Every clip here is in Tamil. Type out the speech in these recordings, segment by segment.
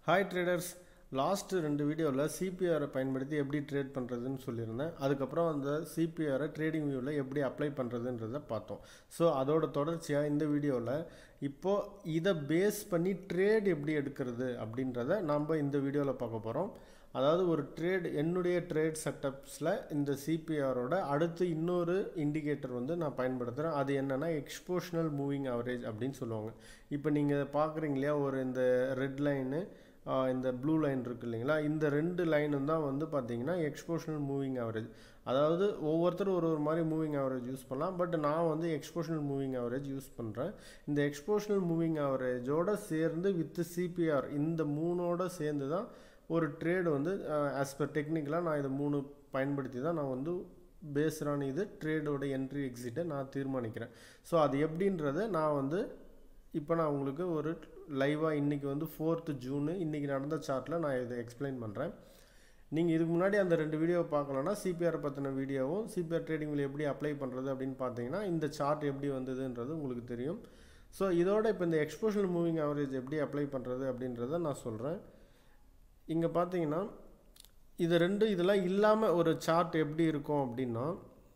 Hi traders, last ரெண்டு வீடியோவில் சிபிஆரை பயன்படுத்தி எப்படி ட்ரேட் பண்ணுறதுன்னு சொல்லியிருந்தேன். அதுக்கப்புறம் அந்த சிபிஆரை ட்ரேடிங் வியூவில் எப்படி அப்ளை பண்ணுறதுன்றதை பார்த்தோம். ஸோ அதோட தொடர்ச்சியாக இந்த வீடியோவில் இப்போது இதை பேஸ் பண்ணி ட்ரேட் எப்படி எடுக்கிறது அப்படின்றத நம்ம இந்த வீடியோவில் பார்க்க போகிறோம். அதாவது ஒரு என்னுடைய ட்ரேட் செட்டப்ஸில் இந்த சிபிஆரோட அடுத்து இன்னொரு இண்டிகேட்டர் வந்து நான் பயன்படுத்துகிறேன். அது என்னென்னா எக்ஸ்போஷனல் மூவிங் ஆவரேஜ் அப்படின்னு சொல்லுவாங்க. இப்போ நீங்கள் பார்க்குறீங்க இல்லையா, ஒரு இந்த ரெட் லைனு இந்த ப்ளூ லைன் இருக்குது இல்லைங்களா, இந்த ரெண்டு லைனும் தான் வந்து பார்த்தீங்கன்னா எக்ஸ்போஷனல் மூவிங் ஆவரேஜ். அதாவது ஒவ்வொருத்தரும் ஒரு மாதிரி மூவிங் ஆவரேஜ் யூஸ் பண்ணலாம். பட் நான் வந்து எக்ஸ்போஷனல் மூவிங் ஆவரேஜ் யூஸ் பண்ணுறேன். இந்த எக்ஸ்போஷனல் மூவிங் ஆவரேஜோடு சேர்ந்து வித் சிபிஆர் இந்த மூணோட சேர்ந்து தான் ஒரு ட்ரேடு வந்து ஆஸ் பர் டெக்னிக்கலாக நான் இதை மூணு பயன்படுத்தி தான் நான் வந்து பேஸ்டான இது ட்ரேடோட என்ட்ரி எக்ஸிட்டை நான் தீர்மானிக்கிறேன். ஸோ அது எப்படின்றத நான் வந்து இப்போ நான் உங்களுக்கு ஒரு லைவாக இன்றைக்கி வந்து 4th June இன்றைக்கி நடந்த சார்ட்டில் நான் இதை எக்ஸ்பிளைன் பண்ணுறேன். நீங்கள் இதுக்கு முன்னாடி அந்த ரெண்டு வீடியோவை பார்க்கலன்னா சிபிஆர் பற்றின வீடியோவும் சிபிஆர் ட்ரேடிங்கில் எப்படி அப்ளை பண்ணுறது அப்படின்னு பார்த்தீங்கன்னா இந்த சார்ட் எப்படி வந்ததுன்றது உங்களுக்கு தெரியும். ஸோ இதோட இப்போ இந்த எக்ஸ்போஷனல் மூவிங் ஆவரேஜ் எப்படி அப்ளை பண்ணுறது அப்படின்றத நான் சொல்கிறேன். இங்கே பார்த்தீங்கன்னா இதெல்லாம் இல்லாமல் ஒரு சார்ட் எப்படி இருக்கும் அப்படின்னா,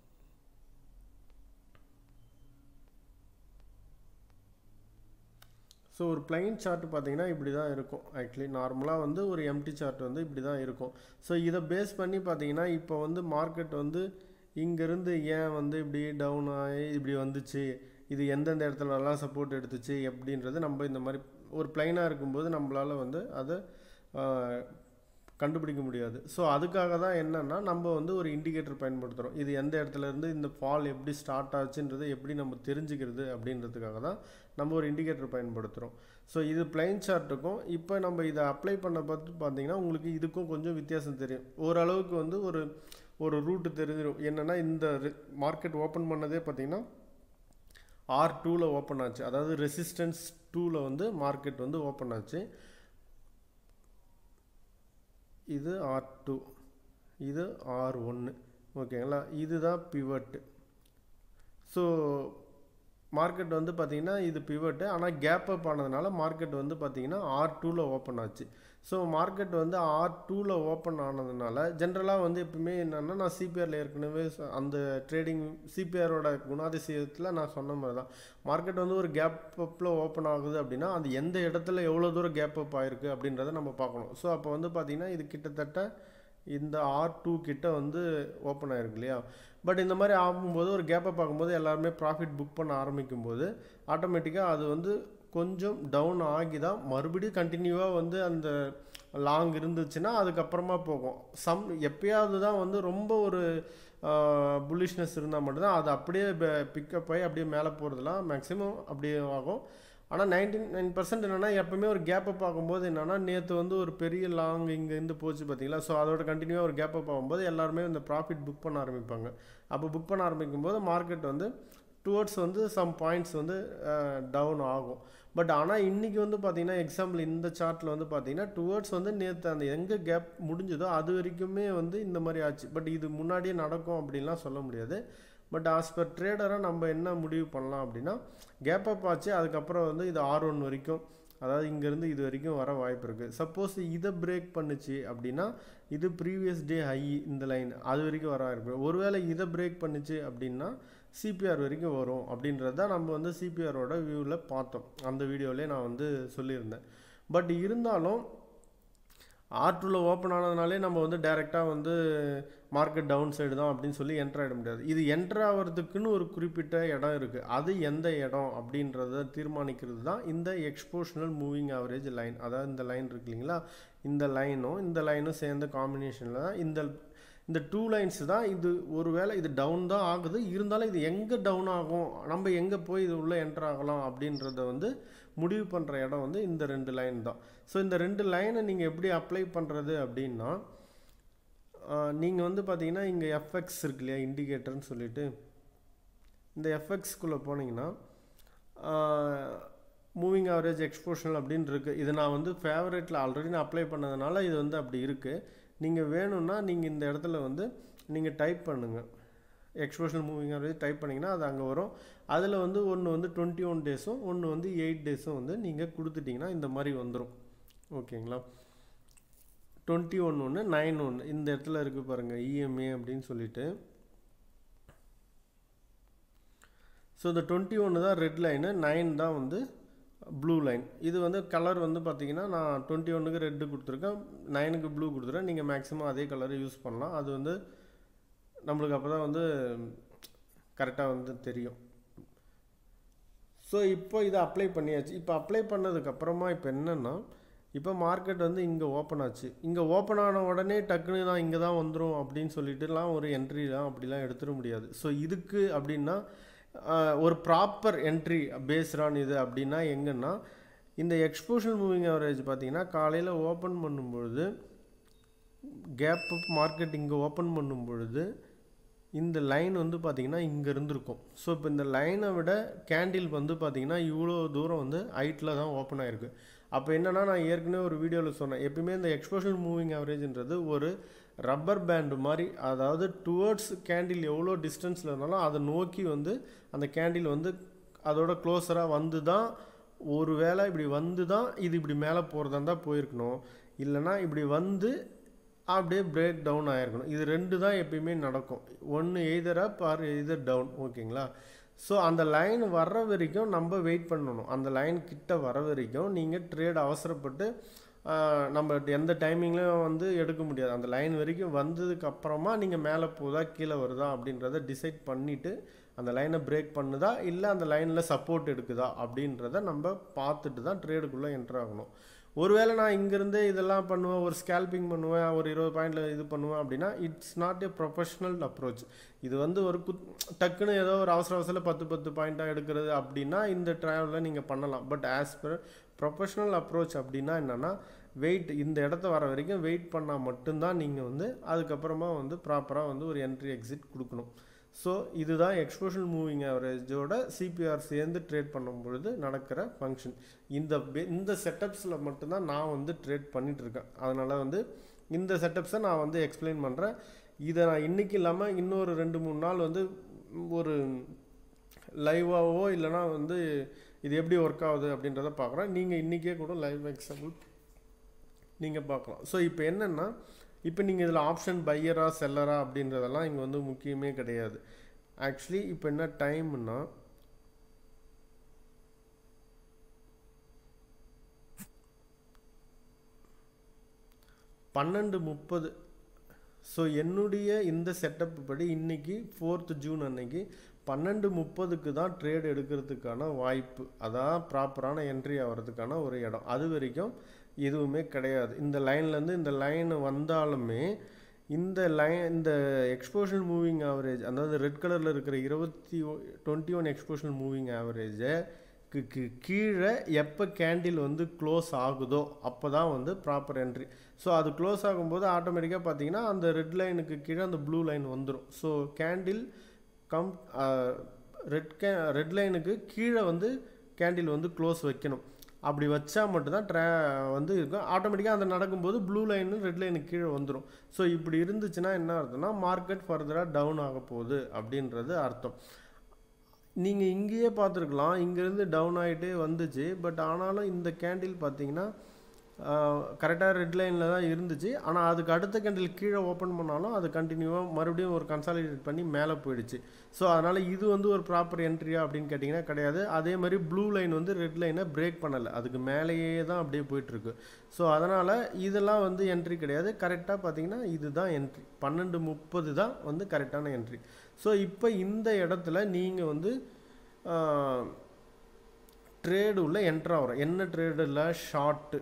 ஸோ ஒரு பிளைன் சார்ட் பார்த்தீங்கன்னா இப்படி தான் இருக்கும். ஆக்சுவலி நார்மலாக வந்து ஒரு எம்டி சார்ட் வந்து இப்படி தான் இருக்கும். ஸோ இதை பேஸ் பண்ணி பார்த்தீங்கன்னா இப்போ வந்து மார்க்கெட் வந்து இங்கேருந்து ஏன் வந்து இப்படி டவுன் ஆகி இப்படி வந்துச்சு, இது எந்தெந்த இடத்துலலாம் சப்போர்ட் எடுத்துச்சு எப்படின்றது நம்ம இந்த மாதிரி ஒரு பிளைனாக இருக்கும்போது நம்மளால் வந்து அதை கண்டுபிடிக்க முடியாது. ஸோ அதுக்காக தான் என்னென்னா நம்ம வந்து ஒரு இண்டிகேட்டர் பயன்படுத்துகிறோம். இது எந்த இடத்துலேருந்து இந்த ஃபால் எப்படி ஸ்டார்ட் ஆச்சுன்றதை எப்படி நம்ம தெரிஞ்சுக்கிறது அப்படின்றதுக்காக தான் நம்ம ஒரு இண்டிகேட்டர் பயன்படுத்துகிறோம். ஸோ இது பிளைன் சார்ட்டுக்கும் இப்போ நம்ம இதை அப்ளை பண்ண பார்த்து பார்த்தீங்கன்னா உங்களுக்கு இதுக்கும் கொஞ்சம் வித்தியாசம் தெரியும். ஓரளவுக்கு வந்து ஒரு ரூட்டு தெரிஞ்சிடும். என்னென்னா இந்த மார்க்கெட் ஓப்பன் பண்ணதே பார்த்தீங்கன்னா R2ல் ஓப்பன் ஆச்சு. அதாவது ரெசிஸ்டன்ஸ் 2ல் வந்து மார்க்கெட் வந்து ஓப்பன் ஆச்சு. இது R2, இது R1, ஓகேங்களா. இதுதான் பிவட். ஸோ மார்க்கெட் வந்து பார்த்திங்கன்னா இது பிவட்டு, ஆனால் கேப் அப் ஆனதுனால மார்க்கெட் வந்து பார்த்திங்கன்னா R2ல் ஓப்பன் ஆச்சு. ஸோ மார்க்கெட் வந்து R2ல் ஓப்பன் ஆனதுனால ஜென்ரலாக வந்து எப்பவுமே என்னென்னா, நான் சிபிஆரில் ஏற்கனவே அந்த ட்ரேடிங் சிபிஆரோட குணாதிசயத்தில் நான் சொன்ன மாதிரி தான், மார்க்கெட் வந்து ஒரு கேப் அப்பில் ஓப்பன் ஆகுது அப்படின்னா அது எந்த இடத்துல எவ்வளோ தூரம் கேப் அப் ஆகிருக்கு அப்படின்றத நம்ம பார்க்கணும். ஸோ அப்போ வந்து பார்த்திங்கன்னா இது கிட்டத்தட்ட இந்த R2 கிட்ட வந்து ஓப்பன் ஆகிருக்கு இல்லையா. பட் இந்த மாதிரி ஆகும்போது ஒரு கேப்பை பார்க்கும்போது எல்லாருமே ப்ராஃபிட் புக் பண்ண ஆரம்பிக்கும் போது ஆட்டோமேட்டிக்காக அது வந்து கொஞ்சம் டவுன் ஆகி தான் மறுபடியும் கண்டினியூவாக வந்து அந்த லாங் இருந்துச்சுன்னா அதுக்கப்புறமா போகும். எப்பயாவது தான் வந்து ரொம்ப ஒரு புல்லிஷ்னஸ் இருந்தால் மட்டும்தான் அது அப்படியே பிக்கப் ஆகி அப்படியே மேலே போகிறதுலாம் மேக்ஸிமம் அப்படியே ஆகும். ஆனால் 99% என்னென்னா எப்போவுமே ஒரு கேப்பை பார்க்கும்போது என்னென்னா, நேற்று வந்து ஒரு பெரிய லாங் இங்கேருந்து போச்சு பார்த்தீங்களா. ஸோ அதோட கண்டினியூவாக ஒரு கேப்பை பார்க்கும்போது எல்லாருமே இந்த ப்ராஃபிட் புக் பண்ண ஆரம்பிப்பாங்க. அப்போ புக் பண்ண ஆரம்பிக்கும் போது மார்க்கெட் வந்து டுவர்ட்ஸ் வந்து சம் பாயிண்ட்ஸ் வந்து டவுன் ஆகும். பட் ஆனால் இன்றைக்கி வந்து பார்த்திங்கன்னா எக்ஸாம்பிள் இந்த சார்ட்டில் வந்து பார்த்திங்கன்னா டுவர்ட்ஸ் வந்து நேற்று அந்த எங்கே கேப் முடிஞ்சதோ அது வரைக்குமே வந்து இந்த மாதிரி ஆச்சு. பட் இது முன்னாடியே நடக்கும் அப்படின்லாம் சொல்ல முடியாது. பட் ஆஸ் பர் ட்ரேடராக நம்ம என்ன முடிவு பண்ணலாம் அப்படின்னா, கேப் அப் ஆச்சு, அதுக்கப்புறம் வந்து இது R1 வரைக்கும், அதாவது இங்கேருந்து இது வரைக்கும் வர வாய்ப்பு இருக்குது. சப்போஸ் இதை பிரேக் பண்ணுச்சு அப்படின்னா இது ப்ரீவியஸ் டே ஹை இந்த லைன் அது வரைக்கும் வர வாய்ப்பு. ஒருவேளை இதை பிரேக் பண்ணுச்சு அப்படின்னா சிபிஆர் வரைக்கும் வரும் அப்படின்றத நம்ம வந்து சிபிஆரோட வியூவில் பார்த்தோம். அந்த வீடியோவிலே நான் வந்து சொல்லியிருந்தேன். பட் இருந்தாலும் R2ல் ஓப்பன் ஆனதுனாலே நம்ம வந்து டைரெக்டாக வந்து மார்க்கெட் டவுன் சைடு தான் அப்படின்னு சொல்லி என்ட்ரு ஆகிட முடியாது. இது என்ட்ரு ஆகிறதுக்குன்னு ஒரு குறிப்பிட்ட இடம் இருக்குது. அது எந்த இடம் அப்படின்றத தீர்மானிக்கிறது தான் இந்த எக்ஸ்போஷனல் மூவிங் ஆவரேஜ் லைன். அதாவது இந்த லைன் இருக்கு இல்லைங்களா, இந்த லைனும் சேர்ந்த காம்பினேஷனில் தான் இந்த 2 லைன்ஸ் தான். இது ஒருவேளை இது டவுன் தான் ஆகுது, இருந்தாலும் இது எங்கே டவுன் ஆகும், நம்ம எங்கே போய் இது உள்ளே என்ட்ரு ஆகலாம் அப்படின்றத வந்து முடிவு பண்ணுற இடம் வந்து இந்த 2 லைன் தான். ஸோ இந்த 2 லைனை நீங்கள் எப்படி அப்ளை பண்ணுறது அப்படின்னா, நீங்கள் வந்து பார்த்தீங்கன்னா இங்கே எஃப்எக்ஸ் இருக்கு இல்லையா, இண்டிகேட்டர்னு சொல்லிட்டு இந்த எஃப்எக்ஸ்குள்ளே போனீங்கன்னா மூவிங் ஆவரேஜ் எக்ஸ்போஷனல் அப்படின்னு இருக்குது. இது நான் வந்து ஃபேவரேட்டில் ஆல்ரெடி நான் அப்ளை பண்ணதுனால இது வந்து அப்படி இருக்குது. நீங்கள் வேணும்னா நீங்கள் இந்த இடத்துல வந்து நீங்கள் டைப் பண்ணுங்கள், எக்ஸ்போஷனல் மூவிங் ஆவரேஜ் டைப் பண்ணிங்கன்னா அது அங்கே வரும். அதில் வந்து ஒன்று வந்து 21 டேஸும் ஒன்று வந்து 8 டேஸும் வந்து நீங்கள் கொடுத்துட்டிங்கன்னா இந்த மாதிரி வந்துடும். ஓகேங்களா. 21 9 இந்த இடத்துல இருக்குது பாருங்கள் இஎம்ஏ அப்படின்னு சொல்லிட்டு. ஸோ இந்த 21 தான் ரெட் லைனு, 9 தான் வந்து ப்ளூ லைன். இது வந்து கலர் வந்து பார்த்தீங்கன்னா நான் 21க்கு ரெட்டு கொடுத்துருக்கேன், 9க்கு ப்ளூ கொடுத்துருக்கேன். நீங்கள் மேக்ஸிமம் அதே கலரை யூஸ் பண்ணலாம். அது வந்து நம்மளுக்கு அப்போ தான் வந்து கரெக்டாக வந்து தெரியும். ஸோ இப்போ இதை அப்ளை பண்ணியாச்சு. இப்போ அப்ளை பண்ணதுக்கப்புறமா இப்போ என்னென்னா, இப்போ மார்க்கெட் வந்து இங்கே ஓப்பன் ஆச்சு. இங்கே ஓப்பன் ஆன உடனே டக்குன்னு நான் இங்கே தான் வந்துடும் அப்படின்னு சொல்லிட்டுலாம் ஒரு என்ட்ரிலாம் அப்படிலாம் எடுத்துட முடியாது. ஸோ இதுக்கு அப்படின்னா ஒரு ப்ராப்பர் என்ட்ரி பேஸ்டான் இது அப்படின்னா எங்கன்னா, இந்த எக்ஸ்போஷனல் மூவிங் ஆவரேஜ் பார்த்தீங்கன்னா காலையில் ஓப்பன் பண்ணும்பொழுது கேப் அப் மார்க்கெட் இங்கே ஓப்பன் பண்ணும்பொழுது இந்த லைன் வந்து பார்த்திங்கன்னா இங்கே இருந்திருக்கும். ஸோ இப்போ இந்த லைனை விட கேண்டில் வந்து பார்த்திங்கன்னா இவ்வளோ தூரம் வந்து ஹைட்டில் தான் ஓப்பன் ஆகிருக்கு. அப்போ என்னென்னா, நான் ஏற்கனவே ஒரு வீடியோவில் சொன்னேன், எப்பயுமே இந்த எக்ஸ்போஷனல் மூவிங் ஆவரேஜ்ன்றது ஒரு ரப்பர் பேண்டு மாதிரி. அதாவது டுவர்ட்ஸ் கேண்டில் எவ்வளோ டிஸ்டன்ஸில் இருந்தாலும் அதை நோக்கி வந்து அந்த கேண்டில் வந்து அதோட க்ளோஸராக வந்து தான், ஒரு வேளை இப்படி வந்து தான் இது இப்படி மேலே போகிறதா இருந்தால் போயிருக்கணும், இல்லைனா இப்படி வந்து அப்படியே பிரேக் டவுன் ஆகிருக்கணும். இது ரெண்டு தான் எப்பயுமே நடக்கும். ஒன்று either up or either down. ஓகேங்களா. ஸோ அந்த லைன் வர்ற வரைக்கும் நம்ம வெயிட் பண்ணணும். அந்த லைன் கிட்ட வர வரைக்கும் நீங்கள் ட்ரேட் அவசரப்பட்டு நம்ம எந்த டைமிங்லையும் வந்து எடுக்க முடியாது. அந்த லைன் வரைக்கும் வந்ததுக்கப்புறமா நீங்கள் மேலே போதா கீழே வருதா அப்படின்றத டிசைட் பண்ணிவிட்டு அந்த லைனை பிரேக் பண்ணுதா இல்லை அந்த லைனில் சப்போர்ட் எடுக்குதா அப்படின்றத நம்ம பார்த்துட்டு தான் ட்ரேடுக்குள்ளே என்ட்ரு ஆகணும். ஒருவேளை நான் இங்கேருந்தே இதெல்லாம் பண்ணுவேன், ஒரு ஸ்கேல்பிங் பண்ணுவேன், ஒரு 20 பாயிண்டில் இது பண்ணுவேன் அப்படின்னா it's not a professional approach. இது வந்து ஒரு டக்குன்னு ஏதோ ஒரு அவசரத்தில் 10 பாயிண்ட்டாக எடுக்கிறது அப்படின்னா இந்த ட்ராவலில் நீங்கள் பண்ணலாம். But as per professional approach அப்படின்னா என்னென்னா, வெயிட் இந்த இடத்த வர வரைக்கும் வெயிட் பண்ணால் மட்டும்தான் நீங்கள் வந்து அதுக்கப்புறமா வந்து ப்ராப்பராக வந்து ஒரு என்ட்ரி எக்ஸிட் கொடுக்கணும். ஸோ இதுதான் எக்ஸ்போஷனல் மூவிங் ஆவரேஜோட சிபிஆர் சேர்ந்து ட்ரேட் பண்ணும்பொழுது நடக்கிற ஃபங்க்ஷன். இந்த செட்டப்ஸில் மட்டும்தான் நான் வந்து ட்ரேட் பண்ணிகிட்ருக்கேன். அதனால் வந்து இந்த செட்டப்ஸை நான் வந்து எக்ஸ்பிளைன் பண்ணுறேன். இதை நான் இன்றைக்கி இல்லாமல் இன்னொரு 2-3 நாள் வந்து ஒரு லைவாகவோ இல்லைனா வந்து இது எப்படி ஒர்க் ஆகுது அப்படின்றத பார்க்குறேன். நீங்கள் இன்றைக்கே கூட லைவ் எக்ஸாம்பிள் நீங்கள் பார்க்கலாம். ஸோ இப்போ என்னென்னா, இப்போ நீங்கள் இதில் ஆப்ஷன் பையரா செல்லரா அப்படின்றதெல்லாம் இங்கே வந்து முக்கியமே கிடையாது. ஆக்சுவலி இப்போ என்ன டைம்னா, $12:30. ஸோ என்னுடைய இந்த செட்டப் படி இன்றைக்கி 4th June அன்னைக்கு 12:30க்கு தான் ட்ரேட் எடுக்கிறதுக்கான வாய்ப்பு. அதான் ப்ராப்பரான என்ட்ரி ஆகிறதுக்கான ஒரு இடம். அது வரைக்கும் எதுவுமே கிடையாது. இந்த லைன்லேருந்து இந்த லைன் வந்தாலுமே இந்த எக்ஸ்போஷனல் மூவிங் ஆவரேஜ், அதாவது ரெட் கலரில் இருக்கிற 21 எக்ஸ்போஷனல் மூவிங் ஆவரேஜை கீழே எப்போ கேண்டில் வந்து க்ளோஸ் ஆகுதோ அப்போ தான் வந்து ப்ராப்பர் என்ட்ரி. ஸோ அது க்ளோஸ் ஆகும்போது ஆட்டோமேட்டிக்காக பார்த்தீங்கன்னா அந்த ரெட் லைனுக்கு கீழே அந்த ப்ளூ லைன் வந்துடும். ஸோ கேண்டில் ரெட் லைனுக்கு கீழே வந்து கேண்டில் வந்து க்ளோஸ் வைக்கணும். அப்படி வச்சா மட்டும்தான் வந்து இருக்கும். ஆட்டோமேட்டிக்காக அந்த நடக்கும்போது ப்ளூ லைனு ரெட் லைனுக்கு கீழே வந்துடும். ஸோ இப்படி இருந்துச்சுன்னா என்ன அர்த்தம்னா, மார்க்கெட் ஃபர்தராக டவுன் ஆக போகுது அப்படின்றது அர்த்தம். நீங்கள் இங்கேயே பார்த்துருக்கலாம், இங்கேருந்து டவுன் ஆகிட்டே வந்துச்சு. பட் ஆனாலும் இந்த கேண்டில் பார்த்தீங்கன்னா கரெக்டாக ரெட் லைனில் தான் இருந்துச்சு. ஆனால் அதுக்கு அடுத்த கேண்டில் கீழே ஓப்பன் பண்ணாலும் அது கண்டினியூவாக மறுபடியும் ஒரு கன்சாலிடேட் பண்ணி மேலே போயிடுச்சு. ஸோ அதனால் இது வந்து ஒரு ப்ராப்பர் என்ட்ரியா அப்படின்னு கேட்டிங்கன்னா கிடையாது. அதே மாதிரி ப்ளூ லைன் வந்து ரெட் லைனை பிரேக் பண்ணலை, அதுக்கு மேலேயே தான் அப்படியே போயிட்டுருக்கு. ஸோ அதனால் இதெல்லாம் வந்து என்ட்ரி கிடையாது. கரெக்டாக பார்த்தீங்கன்னா இதுதான் என்ட்ரி. 12:30 தான் வந்து கரெக்டான என்ட்ரி. ஸோ இப்போ இந்த இடத்துல நீங்கள் வந்து ட்ரேடு உள்ள என்ட்ரு ஆகிறோம். என்ன ட்ரேடில் ஷார்ட்டு,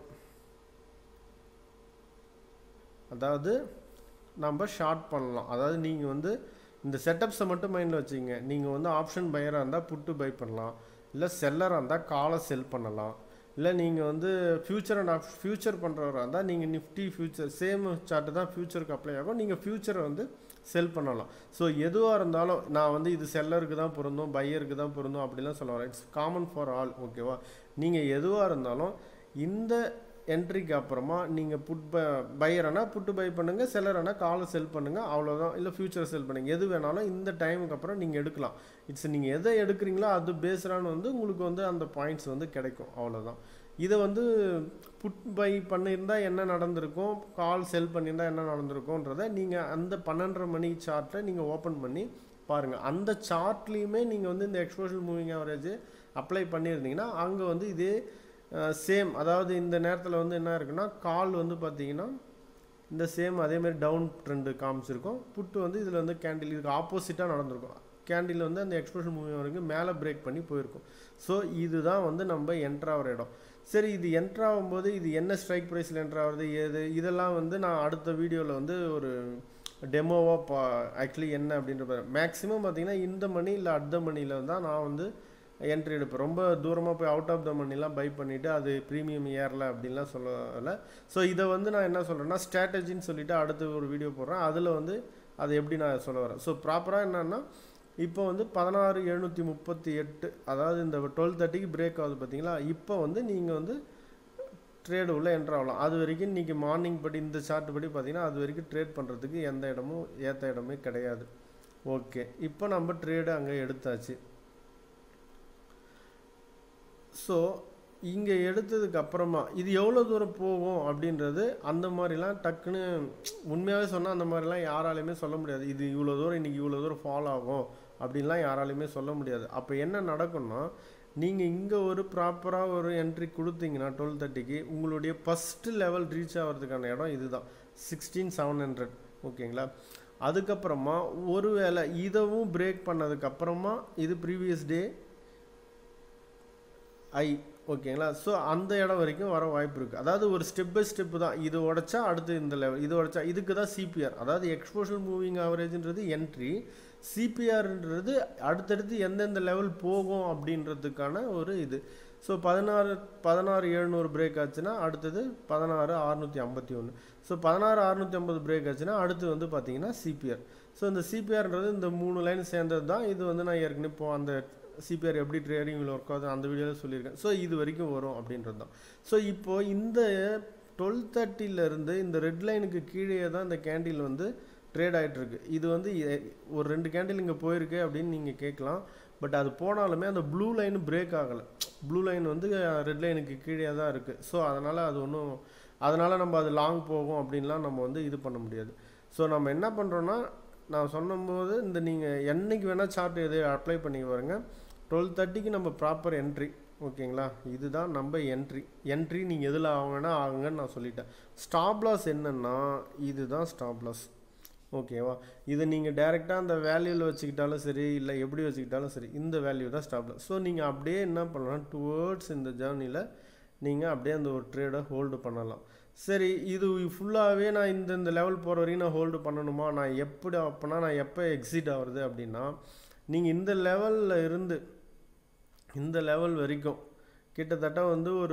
அதாவது நம்ம ஷார்ட் பண்ணலாம். அதாவது நீங்கள் வந்து இந்த செட்டப்ஸை மட்டும் மைண்டில் வச்சுங்க. நீங்கள் வந்து ஆப்ஷன் பையராக இருந்தால் புட்டு பை பண்ணலாம், இல்லை செல்லராக இருந்தால் காலை செல் பண்ணலாம், இல்லை நீங்கள் வந்து ஃபியூச்சர் பண்ணுறவராக இருந்தால் நீங்கள் நிஃப்டி ஃபியூச்சர் சேம் சார்ட்டு தான் ஃபியூச்சருக்கு அப்ளை ஆகும், நீங்கள் ஃபியூச்சரை வந்து செல் பண்ணலாம். ஸோ எதுவாக இருந்தாலும் நான் வந்து இது செல்லருக்கு தான் பொருந்தும் பையருக்கு தான் பொருந்தும் அப்படிலாம் சொல்ல வரேன். It's common for all. ஓகேவா. நீங்கள் எதுவாக இருந்தாலும் இந்த என்ட்ரிக்கு அப்புறமா நீங்கள் பையரானா புட்டு பை பண்ணுங்கள், செல்லரானா காலை செல் பண்ணுங்கள், அவ்வளோதான். இல்லை ஃபியூச்சரை செல் பண்ணுங்கள், எது வேணாலும் இந்த டைமுக்கு அப்புறம் நீங்கள் எடுக்கலாம். இட்ஸ் நீங்கள் எதை எடுக்கிறீங்களோ அது பேஸ்டான வந்து உங்களுக்கு வந்து அந்த பாயிண்ட்ஸ் வந்து கிடைக்கும், அவ்வளோதான். இதை வந்து புட் பை பண்ணியிருந்தால் என்ன நடந்திருக்கும், கால் செல் பண்ணியிருந்தால் என்ன நடந்திருக்கும்ன்றதை நீங்கள் அந்த 12:30 மணி சார்ட்டை நீங்கள் ஓப்பன் பண்ணி பாருங்கள். அந்த சார்ட்லேயுமே நீங்கள் வந்து இந்த எக்ஸ்போஷல் மூவிங் ஆவரேஜ் அப்ளை பண்ணியிருந்தீங்கன்னா அங்கே வந்து இதே சேம், அதாவது இந்த நேரத்தில் வந்து என்ன இருக்குன்னா கால் வந்து பார்த்தீங்கன்னா இந்த சேம் அதேமாதிரி டவுன் ட்ரெண்டு காமிச்சிருக்கும். புட்டு வந்து இதில் வந்து கேண்டில் இதுக்கு ஆப்போசிட்டாக நடந்திருக்கும். கேண்டில் வந்து அந்த எக்ஸ்போஷல் மூவிங் வரைக்கும் மேலே பிரேக் பண்ணி போயிருக்கும். ஸோ இதுதான் வந்து நம்ம என்ட்ராகிற இடம். சரி, இது என்ட்ராகும்போது இது என்ன ஸ்ட்ரைக் ப்ரைஸில் என்ட்ராகிறது ஏது இதெல்லாம் வந்து நான் அடுத்த வீடியோவில் வந்து ஒரு டெமோவாக ஆக்சுவலி என்ன அப்படின்ற மேக்ஸிமம் பார்த்தீங்கன்னா இந்த மணி இல்லை அடுத்த மணியில் தான் நான் வந்து என்ட்ரி எடுப்பேன். ரொம்ப தூரமாக போய் அவுட் ஆஃப் த மணிலாம் பை பண்ணிவிட்டு அது ப்ரீமியம் ஏறலை அப்படின்லாம் சொல்லலை. ஸோ இதை வந்து நான் என்ன சொல்கிறேன்னா ஸ்ட்ராட்டஜின்னு சொல்லிவிட்டு அடுத்து ஒரு வீடியோ போடுறேன். அதில் வந்து அதை எப்படி நான் சொல்ல வரேன். ஸோ ப்ராப்பராக என்னென்னா இப்போ வந்து 16,738 அதாவது இந்த 12:30க்கு பிரேக் ஆகுது பார்த்தீங்களா. இப்போ வந்து நீங்கள் வந்து ட்ரேடு உள்ள என்ட்ரு ஆகலாம். அது வரைக்கும் இன்றைக்கி மார்னிங் படி இந்த சார்ட் படி பார்த்தீங்கன்னா அது வரைக்கும் ட்ரேட் பண்ணுறதுக்கு எந்த இடமும் ஏற்ற இடமே கிடையாது. ஓகே, இப்போ நம்ம ட்ரேடு அங்கே எடுத்தாச்சு. ஸோ இங்கே எடுத்ததுக்கு அப்புறமா இது எவ்வளோ தூரம் போகும் அப்படின்றது அந்த மாதிரிலாம் டக்குன்னு உண்மையாகவே சொன்னால் அந்த மாதிரிலாம் யாராலையுமே சொல்ல முடியாது. இது இவ்வளோ தூரம் இன்றைக்கி இவ்வளோ தூரம் ஃபாலோ ஆகும் அப்படின்லாம் யாராலையுமே சொல்ல முடியாது. அப்போ என்ன நடக்கும்னா நீங்கள் இங்கே ஒரு ப்ராப்பராக ஒரு என்ட்ரி கொடுத்தீங்கன்னா 12:30க்கு உங்களுடைய ஃபஸ்ட்டு லெவல் ரீச் ஆகிறதுக்கான இடம் இதுதான் 16,700. ஓகேங்களா. அதுக்கப்புறமா ஒருவேளை இதவும் பிரேக் பண்ணதுக்கப்புறமா இது ப்ரீவியஸ் டே ஐ, ஓகேங்களா. ஸோ அந்த இடம் வரைக்கும் வர வாய்ப்பு இருக்குது. அதாவது ஒரு ஸ்டெப் பை ஸ்டெப்பு தான். இது உடச்சா அடுத்து இந்த லெவல், இது உடச்சா இதுக்கு தான் சிபிஆர். அதாவது எக்ஸ்போஷல் மூவிங் ஆவரேஜ்ன்றது என்ட்ரி, சிபிஆர்ன்றது அடுத்தடுத்து எந்தெந்த லெவல் போகும் அப்படின்றதுக்கான ஒரு இது. ஸோ 16,700 பிரேக் ஆச்சுன்னா அடுத்தது 16,651. ஸோ 16,650 பிரேக் ஆச்சுன்னா அடுத்து வந்து பார்த்தீங்கன்னா சிபிஆர். ஸோ இந்த சிபிஆர்ன்றது இந்த 3 லைன் சேர்ந்தது தான். இது வந்து நான் ஏற்கனவே இப்போ அந்த சிபிஆர் எப்படி ட்ரேடிங்கில் ஒர்க் ஆகுது அந்த வீடியோவில் சொல்லியிருக்கேன். ஸோ இது வரைக்கும் வரும் அப்படின்றது தான். ஸோ இப்போது இந்த 12:30 இந்த ரெட் லைனுக்கு கீழே தான் இந்த கேண்டில் வந்து ட்ரேட் ஆகிட்டுருக்கு. இது வந்து ஒரு 2 கேண்டில் இங்கே போயிருக்கு அப்படின்னு நீங்கள் கேட்கலாம். பட் அது போனாலுமே அந்த ப்ளூ லைன் பிரேக் ஆகலை. ப்ளூ லைன் வந்து ரெட் லைனுக்கு கீழே தான் இருக்குது. ஸோ அதனால் அது ஒன்றும், அதனால் நம்ம அது லாங் போகும் அப்படின்லாம் நம்ம வந்து இது பண்ண முடியாது. ஸோ நம்ம என்ன பண்ணுறோன்னா நான் சொன்னும்போது இந்த நீங்கள் என்றைக்கு வேணால் சார்ட் எது அப்ளை பண்ணி பாருங்க. 12:30க்கு நம்ம ப்ராப்பர் என்ட்ரி, ஓகேங்களா. இதுதான் நம்ம என்ட்ரி நீங்கள் எதில் ஆகுங்கன்னா ஆகுங்கன்னு நான் சொல்லிட்டேன். ஸ்டாப் லாஸ் என்னென்னா இதுதான் ஸ்டாப் லாஸ், ஓகேவா. இது நீங்கள் டைரெக்டாக அந்த வேல்யூவில் வச்சுக்கிட்டாலும் சரி இல்லை எப்படி வச்சுக்கிட்டாலும் சரி இந்த வேல்யூ தான் ஸ்டாப் லாஸ். ஸோ நீங்கள் அப்படியே என்ன பண்ணலாம், டுவர்ட்ஸ் இந்த ஜேர்னியில் நீங்கள் அப்படியே அந்த ஒரு ட்ரேடை ஹோல்டு பண்ணலாம். சரி, இது ஃபுல்லாகவே நான் இந்த லெவல் போகிற வரைக்கும் நான் ஹோல்டு பண்ணணுமா, நான் எப்படி அப்போனா நான் எப்போ எக்ஸிட் ஆகுறது அப்படின்னா நீங்கள் இந்த லெவலில் இருந்து இந்த லெவல் வரைக்கும் கிட்டத்தட்ட வந்து ஒரு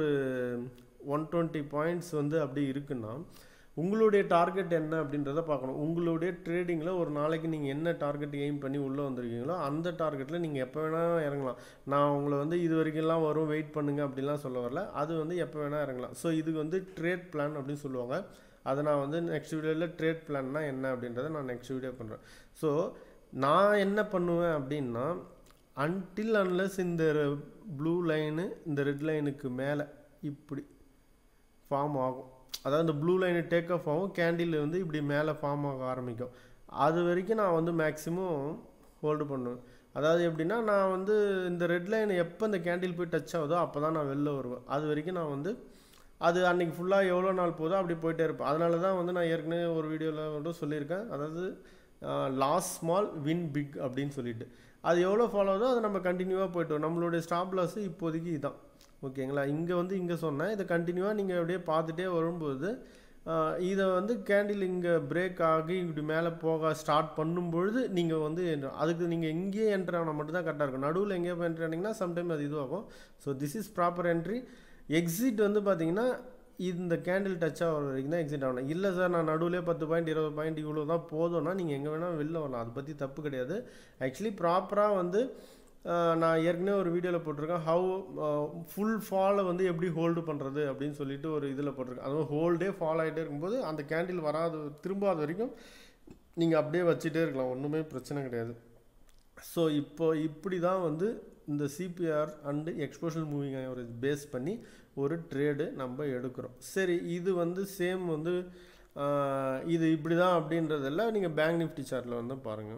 120 பாயிண்ட்ஸ் வந்து அப்படி இருக்குன்னா உங்களுடைய டார்கெட் என்ன அப்படின்றத பார்க்கணும். உங்களுடைய ட்ரேடிங்கில் ஒரு நாளைக்கு நீங்கள் என்ன டார்கெட் எய்ம் பண்ணி உள்ளே வந்திருக்கீங்களோ அந்த டார்கெட்டில் நீங்கள் எப்போ வேணால் இறங்கலாம். நான் உங்களை வந்து இது வரைக்கும்லாம் வரும் வெயிட் பண்ணுங்க அப்படிலாம் சொல்ல வரல. அது வந்து எப்போ வேணால் இறங்கலாம். ஸோ இதுக்கு வந்து ட்ரேட் பிளான் அப்படின்னு சொல்லுவாங்க. அதை நான் வந்து நெக்ஸ்ட் வீடியோவில் ட்ரேட் பிளான்னா என்ன அப்படின்றத நான் நெக்ஸ்ட் வீடியோ பண்ணுறேன். ஸோ நான் என்ன பண்ணுவேன் அப்படின்னா அன்டில் அன்லெஸ் இந்த ப்ளூ லைனு இந்த ரெட் லைனுக்கு மேலே இப்படி ஃபார்ம் ஆகும். அதாவது இந்த ப்ளூ லைனு டேக் ஆஃப் ஆகும், கேண்டில் வந்து இப்படி மேலே ஃபார்ம் ஆக ஆரம்பிக்கும். அது வரைக்கும் நான் வந்து மேக்ஸிமம் ஹோல்டு பண்ணுவேன். அதாவது எப்படின்னா நான் வந்து இந்த ரெட் லைன் எப்போ இந்த கேண்டில் போய் டச் ஆகுதோ அப்போ தான் நான் வெளில வருவேன். அது வரைக்கும் நான் வந்து அது அன்றைக்கி ஃபுல்லாக எவ்வளோ நாள் போதோ அப்படி போயிட்டே இருப்பேன். அதனால தான் வந்து நான் ஏற்கனவே ஒரு வீடியோவில் மட்டும் சொல்லியிருக்கேன். அதாவது லாஸ் ஸ்மால் வின் பிக் அப்படின்னு சொல்லிட்டு அது எவ்வளோ ஃபாலோ ஆகுதோ அதை நம்ம கண்டினியூவாக போய்ட்டோம். நம்மளுடைய ஸ்டாப் லாஸ் இப்போதைக்கு இதுதான், ஓகேங்களா. இங்கே சொன்னேன் இதை கண்டினியூவாக நீங்கள் அப்படியே பார்த்துட்டே வரும்போது இதை வந்து கேண்டில் இங்கே பிரேக் ஆகி இப்படி மேலே போக ஸ்டார்ட் பண்ணும்பொழுது நீங்கள் வந்து அதுக்கு நீங்கள் இங்கேயே என்ட்ரு ஆனால் மட்டும்தான் கரெக்டாக இருக்கும். நடுவில் எங்கேயோ போய் என்ட்ரு ஆனிங்கன்னா சம்டைம் அது இதுவாகும். So this is proper entry. Exit வந்து பார்த்தீங்கன்னா இந்த கேண்டில் டச் ஆகிற வரைக்கும் தான் எக்ஸிட் ஆகணும். இல்லை சார் நான் நடுவிலே 10 பாயிண்ட் 20 பாயிண்ட் இவ்வளோ தான் போதும்னா நீங்கள் எங்கே வேணால் வெளில வரலாம். அதை பற்றி தப்பு கிடையாது. ஆக்சுவலி ப்ராப்பராக வந்து நான் ஏற்கனவே ஒரு வீடியோவில் போட்டிருக்கேன் ஹவு ஃபுல் ஃபாலை வந்து எப்படி ஹோல்டு பண்ணுறது அப்படின்னு சொல்லிட்டு ஒரு இதில் போட்டிருக்கேன். அதுவும் ஹோல்டே ஃபால் ஆகிட்டே இருக்கும்போது அந்த கேண்டில் திரும்பாத வரைக்கும் நீங்கள் அப்படியே வச்சுட்டே இருக்கலாம், ஒன்றுமே பிரச்சனை கிடையாது. ஸோ இப்படி தான் வந்து இந்த CPR and exponential moving average base பண்ணி ஒரு ட்ரேடு நம்ம எடுக்கிறோம். சரி, இது வந்து சேம் வந்து இது இப்படி தான் அப்படின்றதெல்லாம் நீங்கள் பேங்க் நிஃப்டி சார்ட்டில் வந்து பாருங்கள்.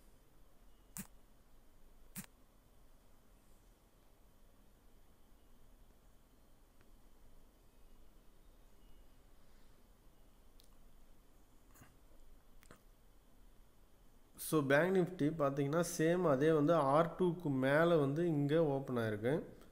ஸோ பேங்க் நிஃப்டி பார்த்தீங்கன்னா சேம் அதே வந்து R2க்கு மேலே வந்து இங்கே ஓப்பன் ஆகிருக்கு.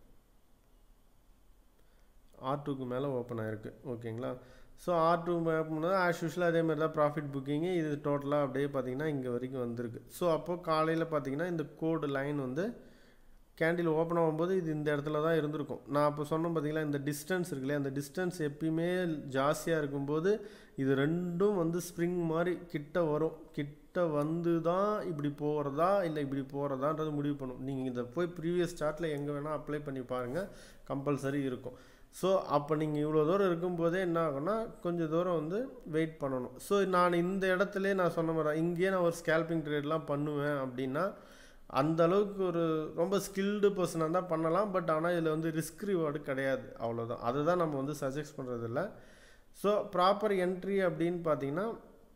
R2க்கு மேலே ஓப்பன் ஆகிருக்கு. ஓகேங்களா? ஸோ R2 ஓப்பன் ஆஸ் யூஷுவலாக அதே மாதிரி தான் ப்ராஃபிட் புக்கிங்கு. இது டோட்டலாக அப்படியே பார்த்தீங்கன்னா இங்கே வரைக்கும் வந்திருக்கு. ஸோ அப்போது காலையில் பார்த்தீங்கன்னா இந்த கோடு லைன் வந்து கேண்டில் ஓப்பன் ஆகும்போது இது இந்த இடத்துல தான் இருந்திருக்கும். நான் அப்போ சொன்னேன் பார்த்தீங்களா, இந்த டிஸ்டன்ஸ் இருக்குல்லையா, அந்த டிஸ்டன்ஸ் எப்பயுமே ஜாஸ்தியாக இருக்கும்போது இது ரெண்டும் வந்து ஸ்ப்ரிங் மாதிரி கிட்ட வரும். கிட்ட வந்து தான் இப்படி போகிறதா இல்லை இப்படி போகிறதான்றது முடிவு பண்ணும். நீங்கள் இதை போய் ப்ரீவியஸ் சார்ட்டில் எங்கே வேணால் அப்ளை பண்ணி பாருங்கள், கம்பல்சரி இருக்கும். ஸோ அப்போ நீங்கள் இவ்வளோ தூரம் இருக்கும்போதே என்ன ஆகும்னா கொஞ்சம் தூரம் வந்து வெயிட் பண்ணணும். ஸோ நான் இந்த இடத்துல நான் சொன்ன மாதிரி இங்கேயே நான் ஒரு ஸ்கேல்பிங் ட்ரேட்லாம் பண்ணுவேன் அப்படின்னா அந்த அளவுக்கு ஒரு ரொம்ப ஸ்கில்டு பர்சனாக தான் பண்ணலாம். பட் ஆனால் இதில் வந்து ரிஸ்க் ரிவார்டு கிடையாது, அவ்வளோதான். அதுதான் நம்ம வந்து சஜெஸ்ட் பண்ணுறதில்ல. ஸோ ப்ராப்பர் என்ட்ரி அப்படின்னு பார்த்தீங்கன்னா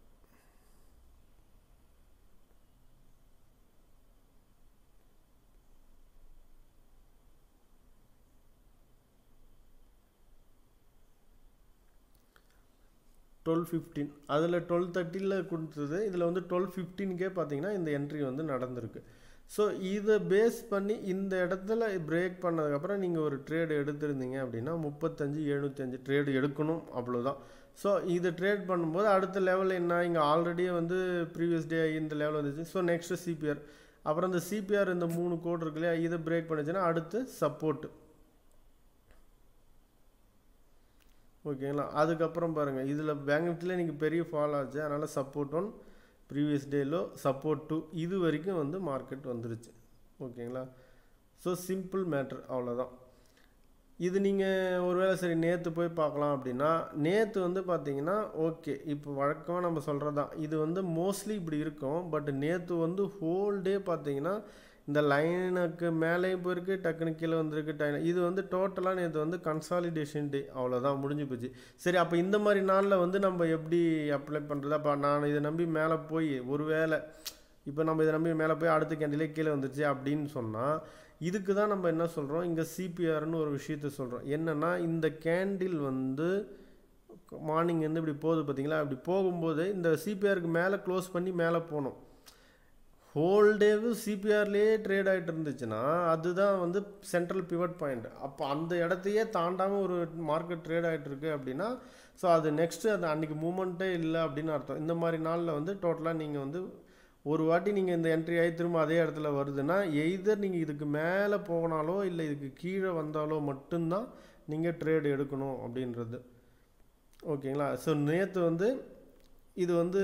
$12.15 அதில் 12.30 கொடுத்தது. இதில் வந்து 12.15 பார்த்தீங்கன்னா இந்த என்ட்ரி வந்து நடந்திருக்கு. ஸோ இதை பேஸ் பண்ணி இந்த இடத்துல பிரேக் பண்ணதுக்கப்புறம் நீங்கள் ஒரு ட்ரேடு எடுத்திருந்தீங்க அப்படின்னா 35,705 ட்ரேடு எடுக்கணும், அவ்வளோதான். ஸோ இது ட்ரேட் பண்ணும்போது அடுத்த லெவலில் என்ன, இங்கே ஆல்ரெடியே வந்து ப்ரீவியஸ் டே இந்த லெவல் வந்துச்சு. ஸோ நெக்ஸ்ட்டு சிபிஆர், அப்புறம் இந்த சிபிஆர் இந்த 3 கோட் இருக்கு இல்லையா, இதை பிரேக் பண்ணிச்சுன்னா அடுத்து சப்போர்ட்டு. ஓகேங்களா? அதுக்கப்புறம் பாருங்கள், இதில் பேங்க் நிஃப்டியில் நீங்கள் பெரிய ஃபால் ஆச்சு, அதனால் சப்போர்ட் 1, ப்ரீவியஸ் டேலோ சப்போர்ட் 2, இது வரைக்கும் வந்து மார்க்கெட் வந்துருச்சு. ஓகேங்களா? ஸோ சிம்பிள் மேட்ரு, அவ்வளோதான். இது நீங்கள் ஒருவேளை சரி நேற்று போய் பார்க்கலாம் அப்படின்னா, நேற்று வந்து பார்த்தீங்கன்னா ஓகே, இப்போ வழக்கமாக நம்ம சொல்கிறதான் இது வந்து மோஸ்ட்லி இப்படி இருக்கும். பட் நேற்று வந்து ஹோல் டே பார்த்தீங்கன்னா இந்த லைனுக்கு மேலேயும் போயிருக்கு, டக்குனு கீழே வந்திருக்கு. இது வந்து டோட்டலாக நேற்று வந்து கன்சாலிடேஷன் டே, அவ்வளோதான், முடிஞ்சு போச்சு. சரி, அப்போ இந்த மாதிரி நாளில் வந்து நம்ம எப்படி அப்ளை பண்ணுறது? அப்போ நான் இதை நம்பி மேலே போய் ஒருவேளை இப்போ நம்ம இதை நம்பி மேலே போய் அடுத்த கேண்டிலே கீழே வந்துருச்சு அப்படின்னு சொன்னால், இதுக்கு தான் நம்ம என்ன சொல்கிறோம், இங்கே சிபிஆர்னு ஒரு விஷயத்த சொல்கிறோம். என்னென்னா இந்த கேண்டில் வந்து மார்னிங் வந்து இப்படி போகுது பார்த்தீங்களா, இப்படி போகும்போது இந்த சிபிஆருக்கு மேலே க்ளோஸ் பண்ணி மேலே போகணும். ஹோல் டேவும் சிபிஆர்லேயே ட்ரேட் ஆகிட்டு இருந்துச்சுன்னா அதுதான் வந்து சென்ட்ரல் பிவட் பாயிண்ட். அப்போ அந்த இடத்தையே தாண்டாமல் ஒரு மார்க்கெட் ட்ரேட் ஆகிட்டு இருக்கு அப்படின்னா, ஸோ அது நெக்ஸ்ட்டு அது அன்றைக்கி மூமெண்ட்டே இல்லை அப்படின்னு அர்த்தம். இந்த மாதிரி நாளில் வந்து டோட்டலாக நீங்கள் வந்து ஒரு வாட்டி நீங்கள் இந்த என்ட்ரி ஆகி திரும்ப அதே இடத்துல வருதுன்னா, எய்தர் நீங்கள் இதுக்கு மேலே போனாலோ இல்லை இதுக்கு கீழே வந்தாலோ மட்டும்தான் நீங்கள் ட்ரேடு எடுக்கணும் அப்படின்றது. ஓகேங்களா? ஸோ நேற்று வந்து இது வந்து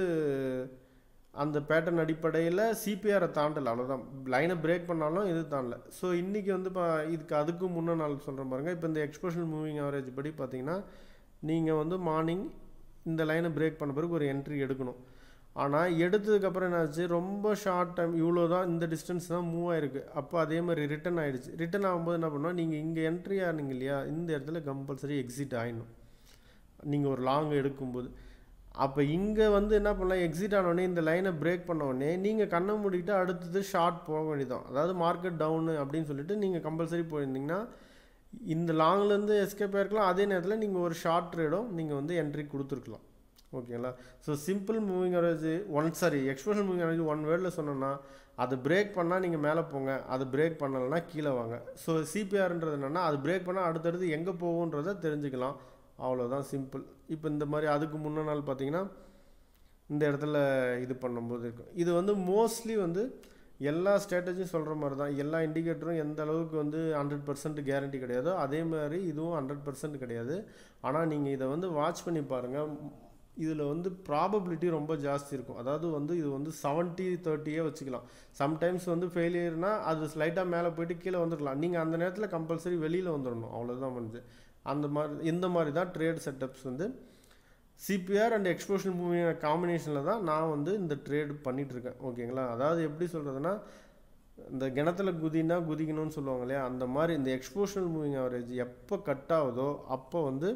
அந்த பேட்டர்ன் அடிப்படையில் சிபிஆரை தாண்டலை, அவ்வளோதான். லைனை பிரேக் பண்ணாலும் இது தாண்டலை. ஸோ இன்றைக்கி வந்து இதுக்கு அதுக்கு முன்னே நாள் சொல்கிற பாருங்க, இப்போ இந்த எக்ஸ்போஷனல் மூவிங் ஆவரேஜ் படி பார்த்தீங்கன்னா நீங்கள் வந்து மார்னிங் இந்த லைனை பிரேக் பண்ண பிறகு ஒரு என்ட்ரி எடுக்கணும். ஆனால் எடுத்ததுக்கப்புறம் என்னாச்சு, ரொம்ப ஷார்ட் டைம் இவ்வளோ தான், இந்த டிஸ்டன்ஸ் தான் மூவ் ஆகிருக்கு. அப்போ அதே மாதிரி ரிட்டன் ஆகிடுச்சு. ரிட்டன் ஆகும்போது என்ன பண்ணோம், நீங்கள் இங்கே என்ட்ரி ஆனீங்க இல்லையா, இந்த இடத்துல கம்பல்சரி எக்ஸிட் ஆகிடணும் நீங்கள் ஒரு லாங் எடுக்கும்போது. அப்போ இங்கே வந்து என்ன பண்ணலாம், எக்ஸிட் ஆனோடனே இந்த லைனை பிரேக் பண்ண உடனே நீங்கள் கண்ணை மூடிட்டு அடுத்தது ஷார்ட் போக வேண்டியதான். அதாவது மார்க்கெட் டவுனு அப்படின்னு சொல்லிட்டு நீங்கள் கம்பல்சரி போயிருந்தீங்கன்னா இந்த லாங்லேருந்து எஸ்கேப் ஆகிருக்கலாம். அதே நேரத்தில் நீங்கள் ஒரு ஷார்ட் ட்ரேடும் நீங்கள் வந்து என்ட்ரி கொடுத்துருக்கலாம். ஓகேங்களா? So simple moving average exponential moving average one வேர்டில் சொன்னோன்னா, அது பிரேக் பண்ணால் நீங்கள் மேலே போங்க, அது பிரேக் பண்ணலைன்னா கீழே வாங்க. ஸோ சிபிஆர்ன்றது என்னென்னா, அது பிரேக் பண்ணால் அடுத்தடுத்து எங்கே போகுன்றதை தெரிஞ்சுக்கலாம், அவ்வளோதான், சிம்பிள். இப்போ இந்த மாதிரி அதுக்கு முன்ன நாள் பார்த்தீங்கன்னா இந்த இடத்துல இது பண்ணும்போது இருக்கும். இது வந்து மோஸ்ட்லி வந்து எல்லா ஸ்ட்ராட்டஜியும் சொல்கிற மாதிரி தான். எல்லா இண்டிகேட்டரும் எந்த அளவுக்கு வந்து 100% கேரண்டி கிடையாதோ அதே மாதிரி இதுவும் 100% கிடையாது. ஆனால் நீங்கள் இதை வந்து வாட்ச் பண்ணி பாருங்கள், இதில் வந்து ப்ராபபிலிட்டி ரொம்ப ஜாஸ்தி இருக்கும். அதாவது வந்து இது வந்து 70-30 வச்சுக்கலாம். சம்டைம்ஸ் வந்து ஃபெயிலியர்னால் அது ஸ்லைட்டாக மேலே போயிட்டு கீழே வந்துடலாம். நீங்கள் அந்த நேரத்தில் கம்பல்சரி வெளியில் வந்துடணும், அவ்வளோதான் வந்து. அந்த மாதிரி இந்த மாதிரி தான் ட்ரேட் செட்டப்ஸ் வந்து சிபிஆர் அண்ட் எக்ஸ்போஷனல் மூவிங் காம்பினேஷனில் தான் நான் வந்து இந்த ட்ரேடு பண்ணிகிட்ருக்கேன். ஓகேங்களா? அதாவது எப்படி சொல்கிறதுனா, இந்த கிணத்துல குதினா குதிக்கணும்னு சொல்லுவாங்க இல்லையா, அந்த மாதிரி இந்த எக்ஸ்போஷனல் மூவிங் ஆவரேஜ் எப்போ கட் ஆகுதோ அப்போ வந்து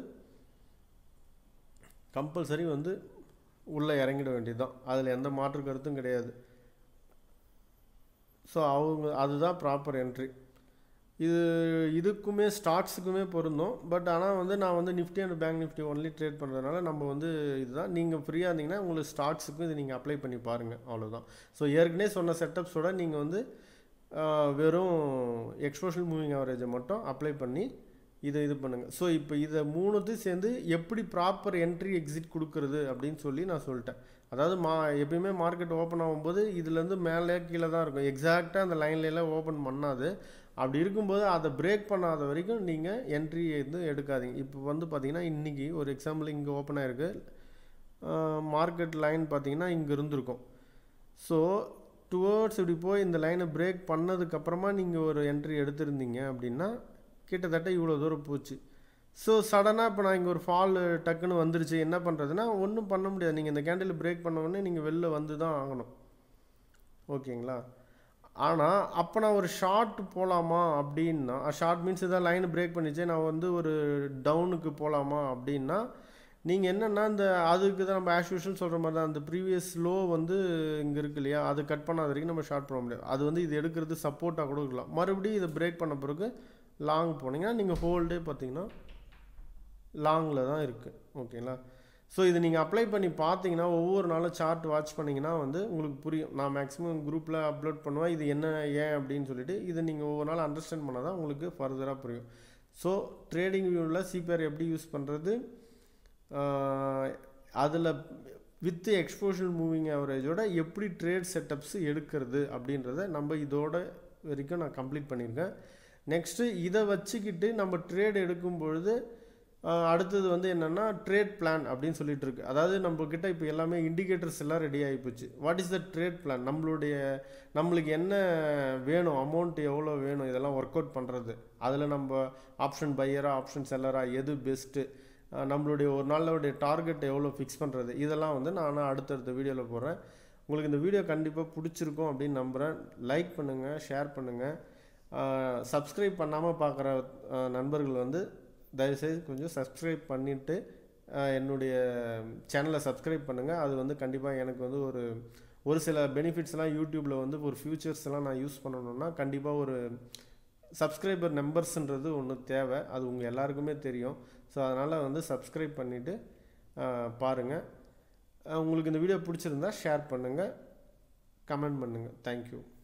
கம்பல்சரி வந்து உள்ளே இறங்கிட வேண்டியது தான், அதில் எந்த மாற்று கருத்தும் கிடையாது. ஸோ அதுதான் ப்ராப்பர் என்ட்ரி. இதுக்குமே ஸ்டாக்ஸுக்குமே பொருந்தும். பட் ஆனால் வந்து நான் வந்து Nifty and bank Nifty only trade பண்ணுறதுனால நம்ம வந்து இதுதான், நீங்கள் ஃப்ரீயாக இருந்தீங்கன்னா உங்களுக்கு ஸ்டாக்ஸுக்கும் இது நீங்கள் அப்ளை பண்ணி பாருங்கள், அவ்வளோதான். ஸோ ஏற்கனவே சொன்ன செட்டப்ஸோட நீங்கள் வந்து வெறும் எக்ஸ்போஷனல் மூவிங் ஆவரேஜை மட்டும் அப்ளை பண்ணி இது பண்ணுங்கள். ஸோ இப்போ இதை மூணுத்தையும் சேர்ந்து எப்படி ப்ராப்பர் என்ட்ரி எக்ஸிட் கொடுக்குறது அப்படின்னு சொல்லி நான் சொல்லிட்டேன். அதாவது எப்பயுமே மார்க்கெட் ஓப்பன் ஆகும்போது இதுலேருந்து மேலே கீழே தான் இருக்கும், எக்ஸாக்டாக அந்த லைன்லாம் ஓப்பன் பண்ணாது. அப்படி இருக்கும்போது அதை பிரேக் பண்ணாத வரைக்கும் நீங்கள் என்ட்ரி வந்து எடுக்காதீங்க. இப்போ வந்து பார்த்தீங்கன்னா இன்றைக்கி ஒரு எக்ஸாம்பிள் இங்கே ஓப்பன் ஆகிருக்கு, மார்க்கெட் லைன் பார்த்தீங்கன்னா இங்கே இருந்திருக்கும். ஸோ டுவர்ட்ஸ் இப்படி போய் இந்த லைனை பிரேக் பண்ணதுக்கப்புறமா நீங்கள் ஒரு என்ட்ரி எடுத்திருந்தீங்க அப்படின்னா கிட்டத்தட்ட இவ்வளோ தூரம் போச்சு. ஸோ சடனாக இப்போ நான் இங்கே ஒரு ஃபால் டக்குன்னு வந்துருச்சு, என்ன பண்ணுறதுன்னா ஒன்றும் பண்ண முடியாது. நீங்கள் இந்த கேண்டில் பிரேக் பண்ண உடனே நீங்கள் வெளில வந்து தான் ஆகணும், ஓகேங்களா. ஆனால் அப்போ நான் ஒரு ஷார்ட் போகலாமா அப்படின்னா, ஷார்ட் மீன்ஸ் இதான் லைன் பிரேக் பண்ணிச்சு, நான் வந்து ஒரு டவுனுக்கு போகலாமா அப்படின்னா நீங்கள் என்னென்னா இந்த அதுக்கு தான் நம்ம ஆஸ் யூஷுவல் சொல்கிற மாதிரி தான், அந்த ப்ரீவியஸ் லோ வந்து இங்கே இருக்கு இல்லையா, அது கட் பண்ணாத வரைக்கும் நம்ம ஷார்ட் பண்ண முடியாது. அது வந்து இது எடுக்கிறது சப்போர்ட்டாக கூட இருக்கலாம். மறுபடியும் இதை பிரேக் பண்ண பிறகு லாங் போனீங்கன்னா நீங்கள் ஹோல்டே பார்த்தீங்கன்னா லாங்கில் தான் இருக்குது, ஓகேங்களா. ஸோ இது நீங்கள் அப்ளை பண்ணி பார்த்தீங்கன்னா ஒவ்வொரு நாளும் சார்ட் வாட்ச் பண்ணிங்கன்னா வந்து உங்களுக்கு புரியும். நான் மேக்ஸிமம் குரூப்பில் அப்லோட் பண்ணுவேன், இது என்ன ஏன் அப்படின்னு சொல்லிட்டு இதை நீங்கள் ஒவ்வொரு நாள் அண்டர்ஸ்டாண்ட் பண்ணால் தான் உங்களுக்கு ஃபர்தராக புரியும். ஸோ ட்ரேடிங் வியூவில் சிபிஆர் எப்படி யூஸ் பண்ணுறது, அதில் வித் எக்ஸ்போஷனல் மூவிங் ஆவரேஜோட எப்படி ட்ரேட் செட்டப்ஸ் எடுக்கிறது அப்படின்றத நம்ம இதோட வரைக்கும் நான் கம்ப்ளீட் பண்ணியிருக்கேன். நெக்ஸ்ட்டு இதை வச்சுக்கிட்டு நம்ம ட்ரேட் எடுக்கும் பொழுது அடுத்தது வந்து என்னென்னா ட்ரேட் பிளான் அப்படின்னு சொல்லிட்டு இருக்கு. அதாவது நம்மக்கிட்ட இப்போ எல்லாமே இண்டிகேட்டர்ஸ் எல்லாம் ரெடி ஆகி போச்சு. What is the trade plan, நம்மளுக்கு என்ன வேணும், அமௌண்ட் எவ்வளோ வேணும், இதெல்லாம் ஒர்க் அவுட் பண்ணுறது. அதில் நம்ம ஆப்ஷன் பையரா ஆப்ஷன் செல்லரா எது பெஸ்ட்டு, நம்மளுடைய ஒரு நாளோடைய டார்கெட் எவ்வளோ ஃபிக்ஸ் பண்ணுறது, இதெல்லாம் வந்து நான் அடுத்தடுத்த வீடியோவில் போடுறேன். உங்களுக்கு இந்த வீடியோ கண்டிப்பாக பிடிச்சிருக்கும் அப்படின்னு நம்புகிறேன். லைக் பண்ணுங்கள், ஷேர் பண்ணுங்கள். சப்ஸ்கிரைப் பண்ணாமல் பார்க்குற நண்பர்கள் வந்து தயவுசெய்து கொஞ்சம் சப்ஸ்கிரைப் பண்ணிவிட்டு என்னுடைய சேனலை சப்ஸ்கிரைப் பண்ணுங்கள். அது வந்து கண்டிப்பாக எனக்கு வந்து ஒரு சில பெனிஃபிட்ஸ்லாம் யூடியூப்பில் வந்து ஒரு ஃபியூச்சர்ஸ்லாம் நான் யூஸ் பண்ணணுன்னா கண்டிப்பாக ஒரு சப்ஸ்கிரைபர் நம்பர்ஸ்ன்றது ஒன்று தேவை, அது உங்கள் எல்லாருக்குமே தெரியும். ஸோ அதனால் வந்து சப்ஸ்கிரைப் பண்ணிவிட்டு பாருங்கள். உங்களுக்கு இந்த வீடியோ பிடிச்சிருந்தா ஷேர் பண்ணுங்கள், கமெண்ட் பண்ணுங்கள். தேங்க்யூ.